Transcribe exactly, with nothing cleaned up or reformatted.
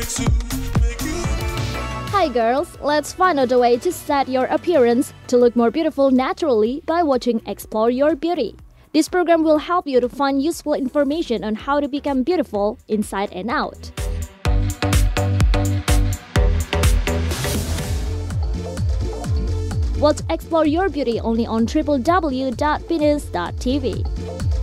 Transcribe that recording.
Hi girls, let's find out a way to set your appearance to look more beautiful naturally by watching Explore Your Beauty. This program will help you to find useful information on how to become beautiful inside and out. Watch Explore Your Beauty only on w w w dot binus dot t v.